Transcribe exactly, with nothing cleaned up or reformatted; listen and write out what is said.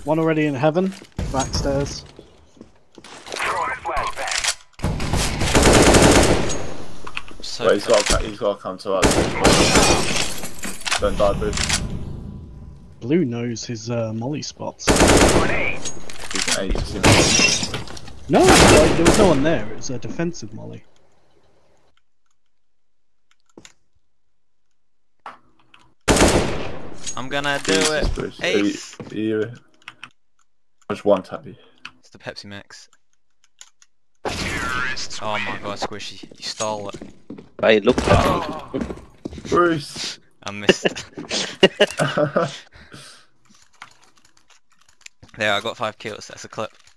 One already in heaven, backstairs. So Wait, he's got to, he's got to come to us. Don't die, Boo. Blue knows his uh, molly spots. He's an agency. No, like, there was no one there. It was a defensive molly. I'm gonna do Jesus, it. Bruce. Ace. Are you, are you, just one tabby. It's the Pepsi Max. Oh my god, Squishy, you stole it. I looked at it. Bruce! I missed. There, I got five kills. That's a clip.